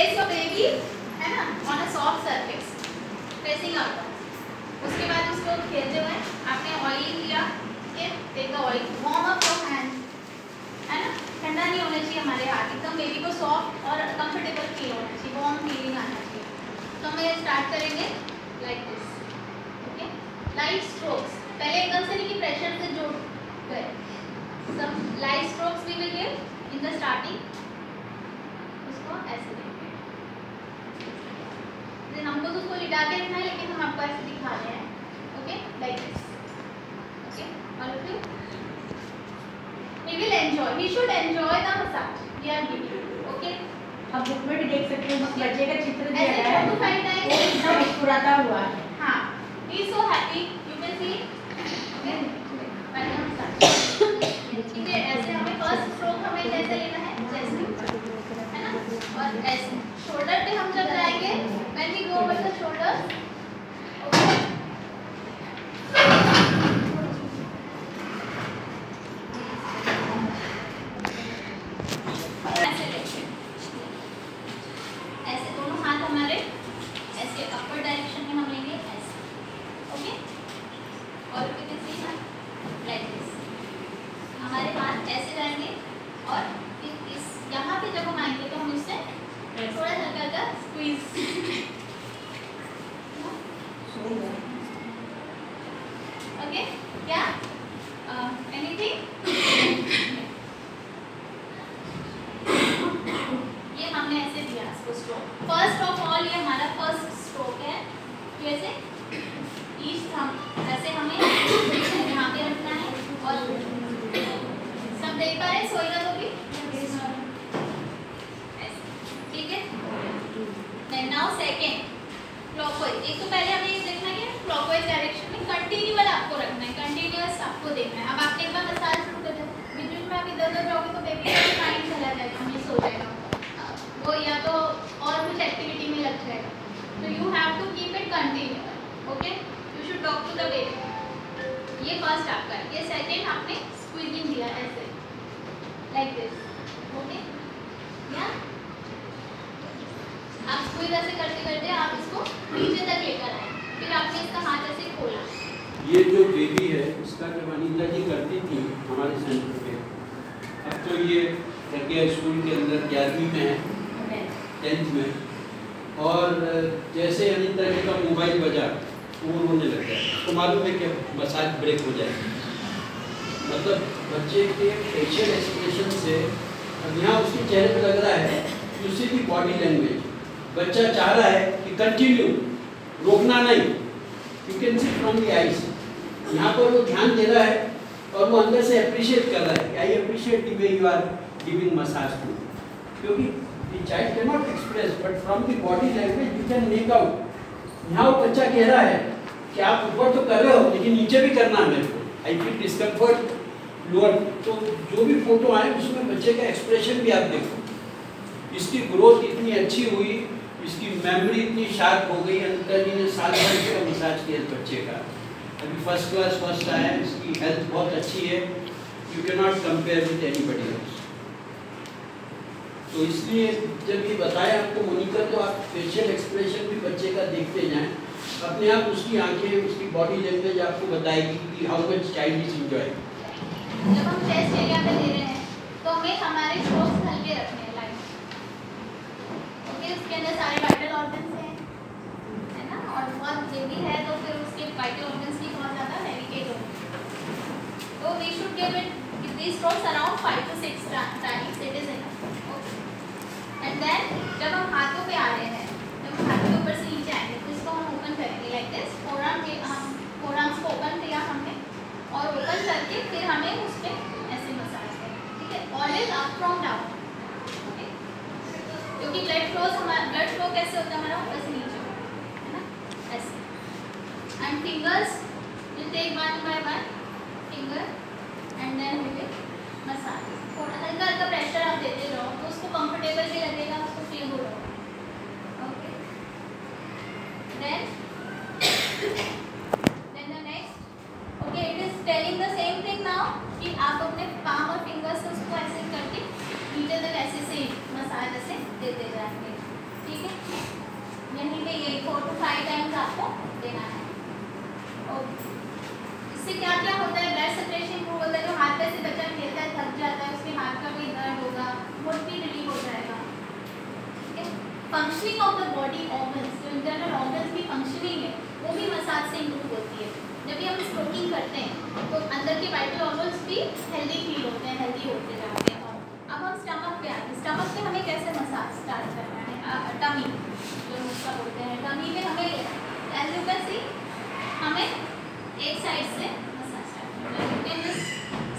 Place your baby है ना on a soft surface pressing out. उसके बाद उसको खेलते हुए आपने ऑयल लिया, take the oil, warm up your hand, है ना, ठंडा नहीं होना चाहिए हमारे हाथ, एकदम बेबी को सॉफ्ट और कंफर्टेबल फील होना चाहिए, वार्म फीलिंग आना चाहिए। तो हम ये स्टार्ट करेंगे like this, okay, light strokes, पहले एकदम से नहीं कि प्रेशर से जोड़ गए, सब light strokes we will give in the starting. उसको ऐसे देंगे, हमको तो उसको लिटा के रखना है लेकिन हम आपको ऐसे दिखा रहे हैं, okay, like this, okay, all of you we will enjoy, we should enjoy the massage we are giving, okay। अब बुक में भी देख सकते हो बच्चे का चित्र दिया है, ऐसे 4 to 5 times वो इतना मुस्कुराता हुआ है, हाँ, he is so happy, you can see, okay, welcome massage, ठीक है। ऐसे हमें फर्स्ट स्ट्रोक हमें कैसे लेना है, जैसे, है ना, और ऐसे शोल्डर पे हम जब जाएंगे when we go over the shoulders, okay, ऐसे दोनों हाथ हमारे ऐसे अपर डायरेक्शन में हम लेंगे ऐसे, ओके, और लाइक दिस, हमारे हाथ ऐसे जाएंगे और फिर इस यहाँ पे जब हम आएंगे तो हम इससे थोड़ा हल्का हल्का स्क्वीज, ओके, क्या एनीथिंग, ये हमने ऐसे दिया इसको स्ट्रोक। फर्स्ट ऑफ ऑल ये हमारा फर्स्ट स्ट्रोक है, जैसे ईच थंब ऐसे हमें यहाँ पे रखना है और सब देख पा रहे, सोएगा तो भी ऐसे, ठीक है। देन नाउ सेकंड क्लॉकवाइज, एक तो पहले हमें ये देखना है क्लॉकवाइज डायरेक्शन में कंटिन्यूअस आपको रखना है, कंटिन्यूअस आपको देखना है। अब आपने एक बार मसाज शुरू कर दिया, बीच बीच में आप इधर उधर जाओगे तो बेबी का माइंड चला जाएगा, मिस हो जाएगा वो, या तो और कुछ एक्टिविटी में लग जाएगा, तो you have to keep it continuous, okay, you should talk to the baby. ये फर्स्ट आपका है, ये सेकंड आपने स्क्वीजिंग दिया ऐसे लाइक दिस, ओके, या आप स्क्वीज ऐसे करते करते आप इसको नीचे तक लेकर आए, फिर आपने इसका हाथ ऐसे खोला। ये जो बेबी है इसका जब अनीता जी करती थी हमारे सेंटर पे, अब तो ये लगे स्कूल के अंदर 11वीं में है, 10th में, और जैसे अनीता जी का मोबाइल बजा वो रोने लग गया, तो मालूम है कि मसाज ब्रेक हो जाएगी। मतलब बच्चे के फेशियल एक्सप्रेशन से अब यहाँ उसके चेहरे पे लग रहा है, उसी की बॉडी लैंग्वेज, बच्चा चाह रहा है कि कंटिन्यू, रोकना नहीं, you can see from the eyes, यहाँ पर वो ध्यान दे रहा है और वो अंदर से अप्रिशिएट कर रहा है, I appreciate the way you are giving massage to, क्योंकि the child can not express but from the body language you can make out. यहाँ वो बच्चा कह रहा है कि आप ऊपर तो कर रहे हो लेकिन नीचे भी करना है मेरे को, आई फील डिस्कम्फर्ट लोअर। तो जो भी फोटो आए उसमें बच्चे का एक्सप्रेशन भी आप देखो, इसकी ग्रोथ इतनी अच्छी हुई, इसकी मेमोरी इतनी शार्प हो गई। अनिता जी ने साल भर का मसाज किया बच्चे का, अभी फर्स्ट क्लास फर्स्ट आया, इसकी हेल्थ बहुत अच्छी है, you can not compare with anybody else. तो इसलिए जब ये बताया आपको मोनिका, तो आप फेशियल एक्सप्रेशन भी बच्चे का देखते जाएं, अपने आप उसकी आंखें, उसकी बॉडी लैंग्वेज आपको बताएगी कि how much child is enjoying. जब हम चेस्ट एरिया पे दे रहे हैं तो हमें हमारे स्ट्रोक्स हल्के रखने हैं, लाइक, ओके, उसके अंदर सारे वाइटल ऑर्गन्स हैं, है ना, और बहुत बेबी है तो फिर उसके वाइटल ऑर्गन्स भी बहुत ज़्यादा डेलिकेट होंगे, तो we should give it these strokes around 5 to 6 times, it is enough, okay। and then जब हम हाथों पे आ रहे हैं, जब हम हाथों के ऊपर से नीचे आएंगे तो इसको हम ओपन करेंगे लाइक दिस, फोरआर्म्स को ओपन किया हमने और ओपन करके फिर हमें उस पर ऐसे मसाज करें, ठीक है, always up from down, okay, क्योंकि ब्लड फ्लो कैसे होता है हमारा, ऊपर से नीचे, है ना, ऐसे। And fingers will take one by one finger and then we will massage, थोड़ा हल्का हल्का प्रेशर आप देते रहो तो उसको कंफर्टेबल भी लगेगा, उसको फील हो रहा होगा, okay. Then the next, okay, it is telling the same thing now कि आप अपने पाम और फिंगर्स उसको ऐसे करके नीचे तक ऐसे से मसाज ऐसे देते जाएंगे, देना है। ओके, इससे क्या क्या होता है, ब्लड सर्कुलेशन इंप्रूव होता है, जो हाथ पैर से बच्चा खेलता है थक जाता है उसके हाथ का कोई दर्द होगा वो भी रिलीव हो जाएगा। ठीक है, functioning of the body organs, जो इंटरनल ऑर्गन्स की फंक्शनिंग है वो भी मसाज से इंप्रूव होती है। जब भी हम स्ट्रोकिंग करते हैं तो अंदर के वाइटल ऑर्गन्स भी हेल्दी फील होते हैं, हेल्दी होते जाते हैं। और अब हम स्टमक पे आते हैं। स्टमक पे हमें कैसे मसाज स्टार्ट करना है, टमी जो उसका बोलते हैं, टमी में हमें एज यू कैन सी हमें एक साइड से मसाज स्टार्ट करना है। You can just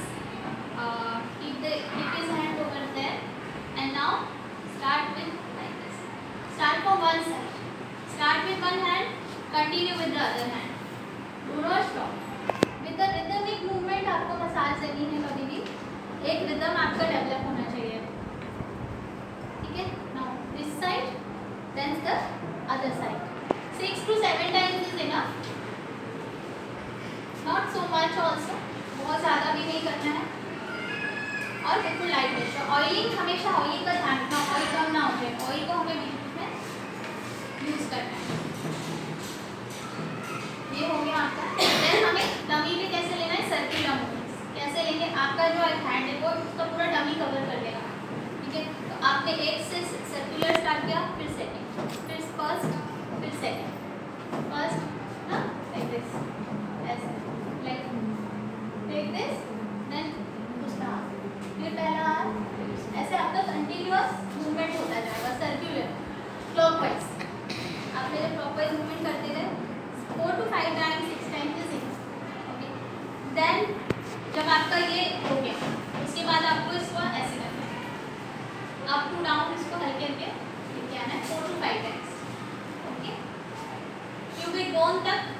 keep his hand over there and now start with like this. Start from one side. Start with one hand, continue with the other hand. Do not stop. With the rhythmic movement आपको massage देनी है। कभी भी एक rhythm आपका develop होना चाहिए। ठीक है, now this side, then the other side. 6 to 7 times is enough. Not so much also, बहुत ज़्यादा भी नहीं करना है। और बिल्कुल लाइट प्रेशर। ऑयलिंग, हमेशा ऑयलिंग का ध्यान रखना, ऑयल कम ना हो जाए। ऑयल को हमें बीच में यूज करना है। ये हो गया आपका। देन हमें डमी पे कैसे लेना है, सर्कुलर मूवमेंट्स कैसे लेंगे। आपका जो हैंड है वो उसका पूरा डमी कवर कर लेगा। ठीक है, तो आपने एक से सर्कुलर स्टार्ट किया, फिर सेकंड, फिर फर्स्ट, फिर सेकंड, फर्स्ट ना लाइक दिस, ऐसे लाइक दिस, देन दूसरा हाथ, फिर पहला हाथ, ऐसे आपका कंटिन्यूअस मूवमेंट होता जाएगा सर्कुलर क्लॉकवाइज। आपने जब क्लॉकवाइज मूवमेंट करते गए 4 to 5 times, 6 times is enough. Okay, then जब आपका ये हो गया उसके बाद आपको इसको ऐसे करना है, अप टू डाउन, इसको हल्के हल्के लेके आना है 4 to 5 times। Okay, cubic bone तक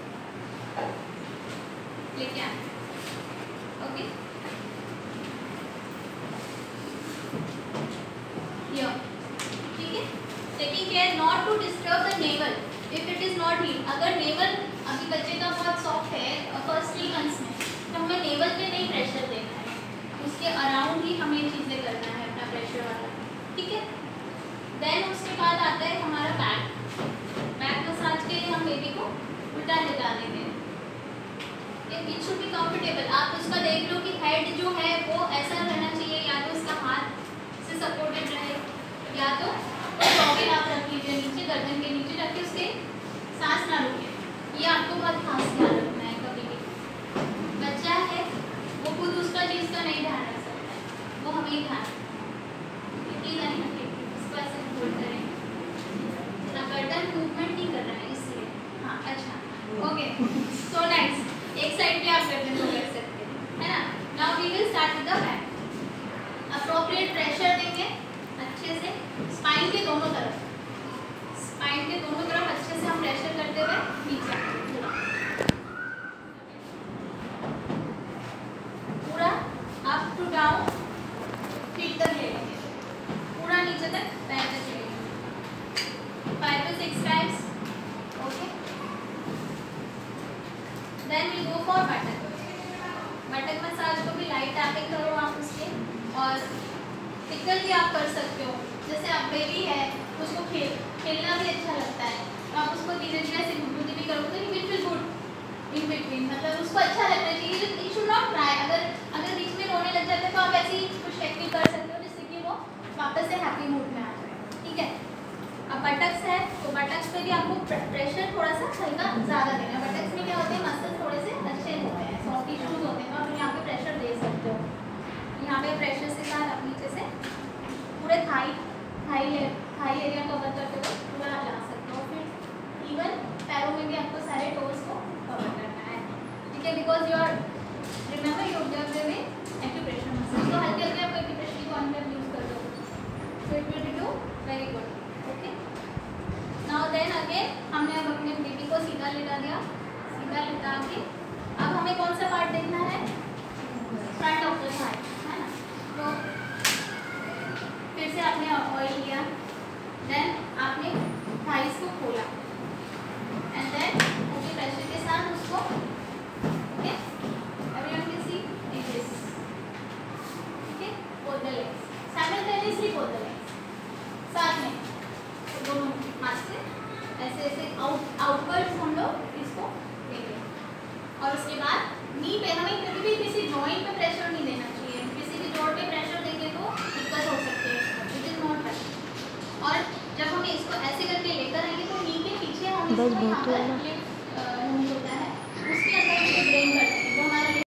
लेके आना है। ओके, ठीक है, taking care not to disturb the navel if it is not heal. अगर नेवल अभी बच्चे का बहुत सॉफ्ट है फर्स्ट 3 months में, तो हमें नेवल पे नहीं प्रेशर देना है, उसके अराउंड ही हमें चीज़ें करना है अपना प्रेशर वाला। ठीक है, देन उसके बाद आता है हमारा बैक। बैक मसाज के लिए हम बेबी को उल्टा लेटा देंगे। It should be comfortable. आप उसका देख लो कि हेड जो है वो ऐसा रहना चाहिए, या तो उसका हाथ से सपोर्टेड रहे, या तो टॉवेल आप रख लीजिए नीचे गर्दन के नीचे, ताकि उसके सांस ना रुके। ये आपको बहुत खास ध्यान रखना है। कभी भी बच्चा है वो खुद उसका चीज़ का नहीं ध्यान रख सकता है, वो हमें ही ध्यान रखना है। इसको ऐसे होल्ड करें, गर्दन मूवमेंट नहीं कर रहा है इसलिए। हाँ, अच्छा, ओके, सो नाइस। एक साइड पे आप गर्दन को कर सकते हैं, है ना। Now we will start with the back. Appropriate pressure देंगे अच्छे से स्पाइन के दोनों तरफ, स्पाइन के दोनों तरफ अच्छे से हम प्रेशर करते हुए नीचे पूरा अप टू डाउन, फीट तक ले लेंगे, पूरा नीचे तक पैर तक ले लेंगे 5 to 6 times। Okay, then we go for buttock. Buttock massage को भी लाइट टैपिंग करो आप उसके, और टिकल भी आप कर सकते हो। जैसे आप बेबी है उसको खेलना भी अच्छा लगता है, तो आप उसको धीरे धीरे से घुटू भी करोगे तो it will good in between, मतलब उसको अच्छा लगना चाहिए। It should not cry. अगर बीच में रोने लग जाते हैं तो आप ऐसी कुछ टेक्निक कर सकते हो जिससे कि वो वापस से हैप्पी मूड में आ जाए। ठीक है, अब बटक्स है तो बटक्स पे भी आपको प्रेशर थोड़ा सा हल्का ज़्यादा देना है। बटक्स में क्या होते हैं, मसल थोड़े से अच्छे होते हैं, सॉफ्ट टिश्यूज होते हैं, तो आप यहाँ पे प्रेशर दे सकते हो। यहाँ पे प्रेशर से साथ आप नीचे से पूरे थाई एरिया कवर करते हुए पूरा ला सकते हो। फिर इवन पैरों में भी आपको सारे टोज को कवर करना है। ठीक है, because you are remember you are doing acupressure muscle, तो हल्के हल्के आप एक्यूप्रेशर की कॉन्सेप्ट यूज कर दो, so it will do very good. Okay, now then again हमने अब अपने बेबी को सीधा लेटा दिया, सीधा लेटा के अब हमें कौन सा पार्ट देखना है, फ्रंट ऑफ द थाई, है ना। तो फिर से आपने ऑयल लिया, देन आपने थाइस को खोला एंड देन पूरे प्रेशर के साथ उसको ओके आउटवर्ड्स हम लोग इसको देंगे। और उसके बाद नी पे हमें कभी भी किसी जॉइंट पे प्रेशर नहीं देना चाहिए। किसी भी जोड़ पे प्रेशर देंगे तो दिक्कत हो सकती है, इट इज नॉट राइट। और जब हम इसको ऐसे करके लेकर आएंगे तो नी के पीछे हम इसको यहाँ पर